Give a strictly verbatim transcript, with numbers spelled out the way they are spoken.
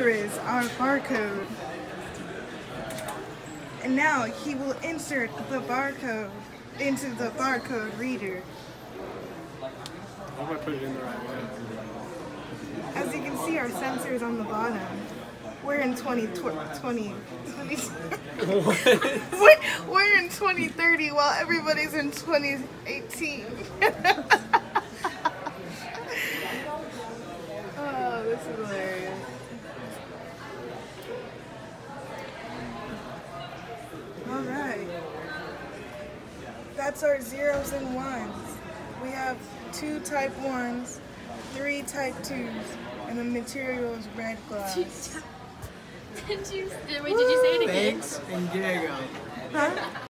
here is our barcode. And now he will insert the barcode into the barcode reader. I hope I put it in the right way. As you can see, our sensor is on the bottom. We're in twenty twenty. we're, we're in twenty thirty while everybody's in twenty eighteen. Oh, this is hilarious. Alright. That's our zeros and ones. We have two type ones, three type twos, and the material is red glass. Did you, did, wait, did you say it again? Thanks and Diego. Huh?